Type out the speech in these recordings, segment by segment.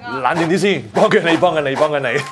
冷靜啲先，幫緊你，幫緊你，幫緊你。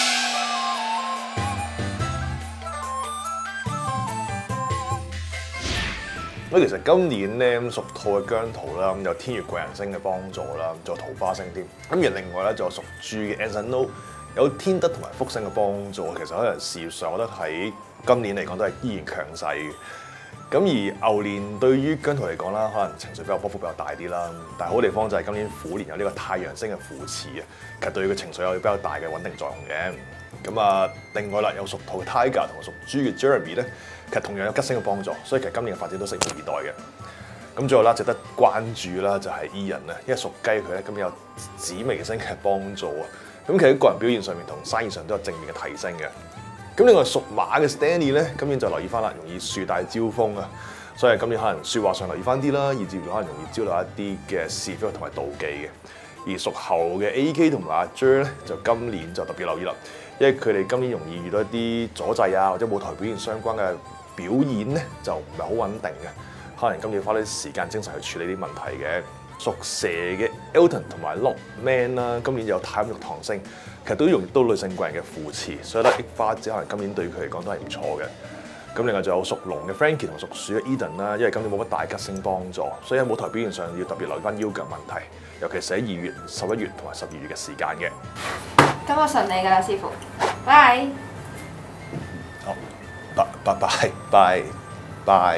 咁其實今年咧屬兔嘅姜濤啦，咁有天月貴人星嘅幫助啦，仲有桃花星添。咁而另外咧就屬豬嘅 Anson Lo 有天德同埋福星嘅幫助。其實可能事業上，我覺得喺今年嚟講都係依然強勢嘅。咁而牛年對於姜濤嚟講啦，可能情緒比較波幅比較大啲啦。但係好地方就係今年虎年有呢個太陽星嘅扶持啊，其實對佢嘅情緒有比較大嘅穩定作用嘅。咁啊，另外啦，有屬兔嘅 Tiger 同屬豬嘅 Jeremy 咧，其實同樣有吉星嘅幫助，所以其實今年嘅發展都拭目以待嘅。咁最後啦，值得關注啦就係 Ian 啊，因為屬雞佢咧今年有紫微星嘅幫助啊。咁其實喺個人表現上面同生意上都有正面嘅提升嘅。咁另外屬馬嘅 Stanley 咧，今年就留意翻啦，容易樹大招風啊，所以今年可能説話上留意翻啲啦，以至可能容易招到一啲嘅是非同埋妒忌嘅。而屬猴嘅 AK 同埋阿 Jer 咧，就今年就特別留意啦，因為佢哋今年容易遇到一啲阻滯啊，或者舞台表現相關嘅表演咧，就唔係好穩定嘅，可能今年要花啲時間精神去處理啲問題嘅。屬蛇嘅 Elton 同埋 Lockman 啦，今年有太陰玉堂星，其實都容易到女性貴人嘅扶持，所以咧益花姐可能今年對佢嚟講都係唔錯嘅。咁另外仲有屬龍嘅 Frankie 同屬鼠嘅 Eden 啦，因為今年冇乜大吉星幫助，所以喺舞台表現上要特別留意翻腰腳問題，尤其是喺2月、11月同埋12月嘅時間嘅。 咁我順利㗎啦，師傅，拜。 好，拜拜。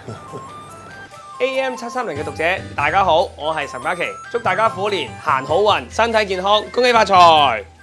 AM730嘅讀者，大家好，我係岑嘉琪，祝大家虎年行好運，身體健康，恭喜發財！